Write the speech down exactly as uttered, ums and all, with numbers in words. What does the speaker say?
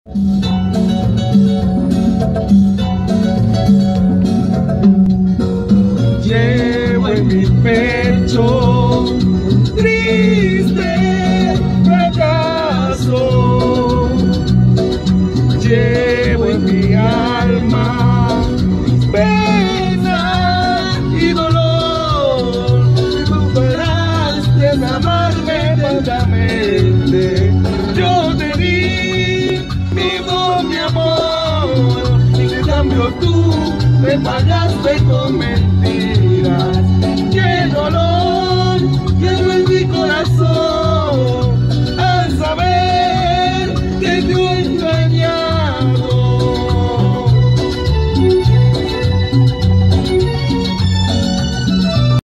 Llevo en mi pecho triste fracaso, llevo en mi alma pena y dolor. Tú paraste de amarme pagamente, yo te di mi voz, mi amor, y en cambio tú me pagaste con